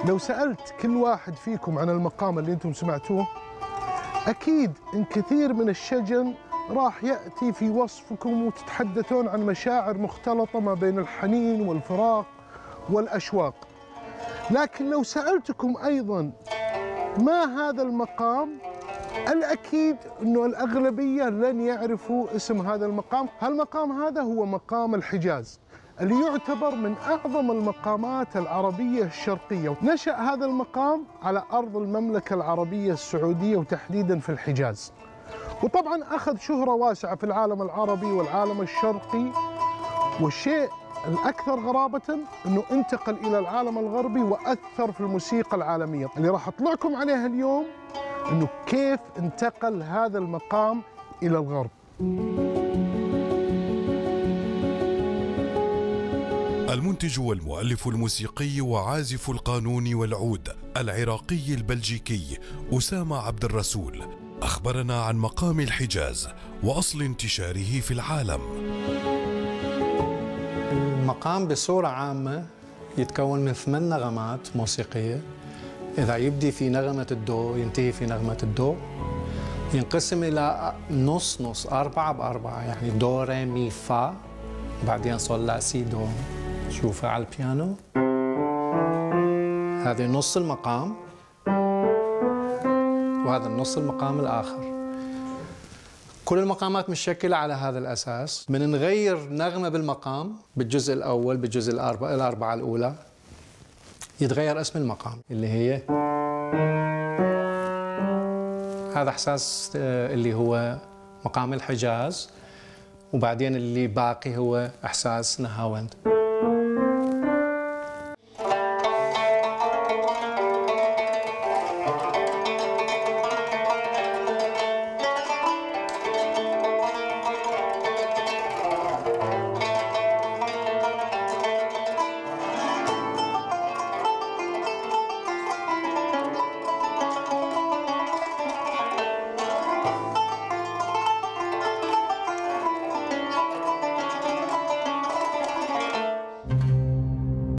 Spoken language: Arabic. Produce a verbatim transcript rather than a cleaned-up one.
لو سألت كل واحد فيكم عن المقام اللي انتم سمعتوه، أكيد إن كثير من الشجن راح يأتي في وصفكم وتتحدثون عن مشاعر مختلطة ما بين الحنين والفراق والأشواق. لكن لو سألتكم أيضاً ما هذا المقام، الأكيد أنه الأغلبية لن يعرفوا اسم هذا المقام. هالمقام هذا هو مقام الحجاز، اللي يعتبر من أعظم المقامات العربية الشرقية. نشأ هذا المقام على أرض المملكة العربية السعودية وتحديداً في الحجاز، وطبعاً أخذ شهرة واسعة في العالم العربي والعالم الشرقي. والشيء الأكثر غرابة أنه انتقل إلى العالم الغربي وأثر في الموسيقى العالمية. اللي راح أطلعكم عليها اليوم أنه كيف انتقل هذا المقام إلى الغرب. المنتج والمؤلف الموسيقي وعازف القانون والعود العراقي البلجيكي أسامة عبد الرسول أخبرنا عن مقام الحجاز وأصل انتشاره في العالم. المقام بصورة عامة يتكون من ثمان نغمات موسيقية، إذا يبدي في نغمة الدو ينتهي في نغمة الدو. ينقسم إلى نص نص أربعة بأربعة، يعني دو ري مي فا، بعدين صول لا سي دو. شوفها على البيانو، هذا نص المقام وهذا النص المقام الآخر. كل المقامات متشكلة على هذا الأساس. من نغير نغمة بالمقام بالجزء الأول بالجزء الأربعة الأربعة الأولى يتغير اسم المقام، اللي هي هذا إحساس اللي هو مقام الحجاز، وبعدين اللي باقي هو إحساس نهاوند.